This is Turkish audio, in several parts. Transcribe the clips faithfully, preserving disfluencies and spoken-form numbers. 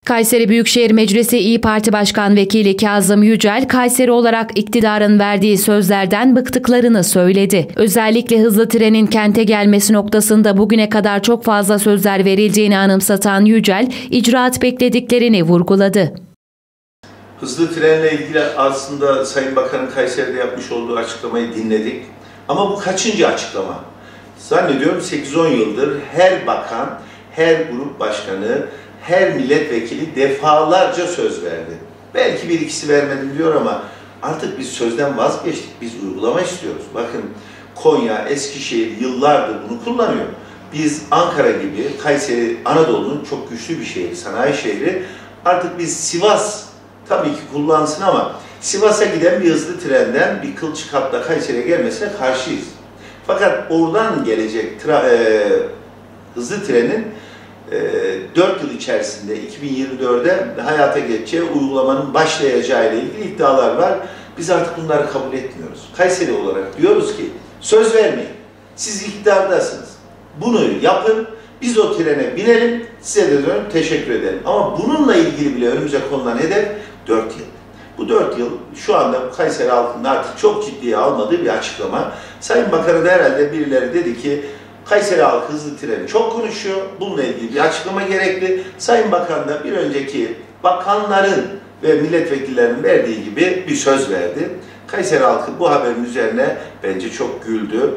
Kayseri Büyükşehir Meclisi İYİ Parti Başkan Vekili Kazım Yücel, Kayseri olarak iktidarın verdiği sözlerden bıktıklarını söyledi. Özellikle hızlı trenin kente gelmesi noktasında bugüne kadar çok fazla sözler verildiğini anımsatan Yücel, icraat beklediklerini vurguladı. Hızlı trenle ilgili aslında Sayın Bakan'ın Kayseri'de yapmış olduğu açıklamayı dinledik. Ama bu kaçıncı açıklama? Zannediyorum sekiz on yıldır her bakan, her grup başkanı, her milletvekili defalarca söz verdi. Belki bir ikisi vermedim diyor ama artık biz sözden vazgeçtik. Biz uygulama istiyoruz. Bakın Konya, Eskişehir yıllardır bunu kullanıyor. Biz Ankara gibi, Kayseri, Anadolu'nun çok güçlü bir şehri, sanayi şehri. Artık biz Sivas tabii ki kullansın ama Sivas'a giden bir hızlı trenden bir Kılçıkap'ta Kayseri'ye gelmesine karşıyız. Fakat oradan gelecek tra e, hızlı trenin e, dört yıl içerisinde iki bin yirmi dört'e hayata geçeceği, uygulamanın başlayacağı ile ilgili iddialar var. Biz artık bunları kabul etmiyoruz. Kayseri olarak diyoruz ki söz vermeyin. Siz iktidardasınız. Bunu yapın. Biz o trene binelim. Size de dönüp teşekkür edelim. Ama bununla ilgili bile önümüze konulan hedef dört yıl. Bu dört yıl şu anda Kayseri halkının artık çok ciddiye almadığı bir açıklama. Sayın Bakan'a da herhalde birileri dedi ki Kayseri halkı hızlı treni çok konuşuyor. Bununla ilgili bir açıklama gerekli. Sayın Bakan da bir önceki bakanların ve milletvekillerinin verdiği gibi bir söz verdi. Kayseri halkı bu haberin üzerine bence çok güldü.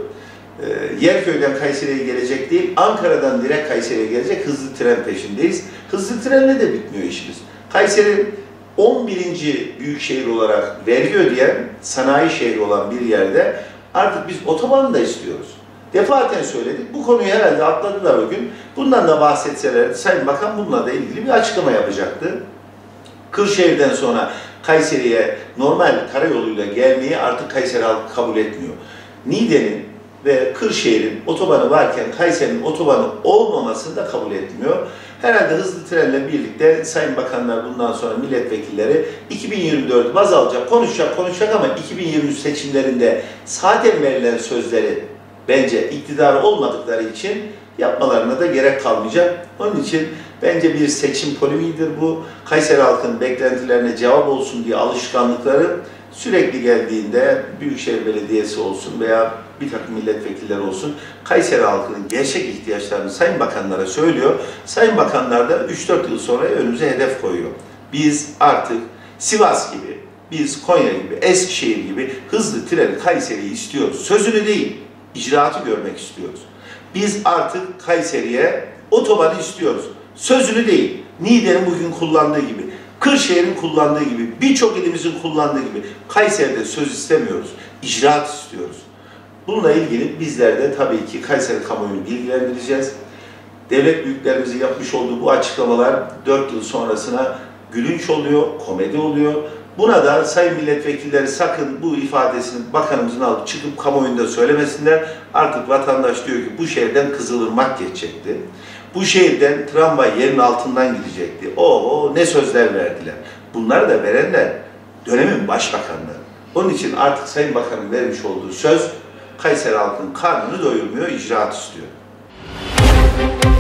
Ee, Yerköy'den Kayseri'ye gelecek değil, Ankara'dan direkt Kayseri'ye gelecek hızlı tren peşindeyiz. Hızlı trenle de bitmiyor işimiz. Kayseri on birinci büyük şehir olarak vergi ödeyen, sanayi şehri olan bir yerde artık biz otoban da istiyoruz. Defaten söyledik. Bu konuyu herhalde atladılar o gün. Bundan da bahsetselerdi Sayın Bakan bununla da ilgili bir açıklama yapacaktı. Kırşehir'den sonra Kayseri'ye normal karayoluyla gelmeyi artık Kayseri halkı kabul etmiyor. Niğde'nin ve Kırşehir'in otobanı varken Kayseri'nin otobanı olmamasını da kabul etmiyor. Herhalde hızlı trenle birlikte Sayın Bakanlar bundan sonra milletvekilleri iki bin yirmi dört baz alacak, konuşacak, konuşacak ama iki bin yirmi üç seçimlerinde zaten verilen sözleri bence iktidar olmadıkları için yapmalarına da gerek kalmayacak. Onun için bence bir seçim polemiğidir bu. Kayseri halkının beklentilerine cevap olsun diye alışkanlıkları sürekli geldiğinde Büyükşehir Belediyesi olsun veya bir takım milletvekilleri olsun Kayseri halkının gerçek ihtiyaçlarını Sayın Bakanlara söylüyor. Sayın Bakanlar da üç dört yıl sonra önümüze hedef koyuyor. Biz artık Sivas gibi, biz Konya gibi, Eskişehir gibi hızlı tren Kayseri'yi istiyoruz. Sözünü değil, icraatı görmek istiyoruz. Biz artık Kayseri'ye otobanı istiyoruz. Sözünü değil, Niğde'nin bugün kullandığı gibi, Kırşehir'in kullandığı gibi, birçok ilimizin kullandığı gibi Kayseri'de söz istemiyoruz, icraat istiyoruz. Bununla ilgili bizler de tabii ki Kayseri kamuoyunu bilgilendireceğiz. Devlet büyüklerimizin yapmış olduğu bu açıklamalar dört yıl sonrasına gülünç oluyor, komedi oluyor. Buna da sayın milletvekilleri sakın bu ifadesini bakanımızın alıp çıkıp kamuoyunda söylemesinler. Artık vatandaş diyor ki bu şehirden Kızılırmak geçecekti. Bu şehirden tramvay yerin altından gidecekti. Oo ne sözler verdiler. Bunları da verenler dönemin başbakanları. Onun için artık Sayın Bakan'ın vermiş olduğu söz Kayseri halkının karnını doyurmuyor, icraat istiyor.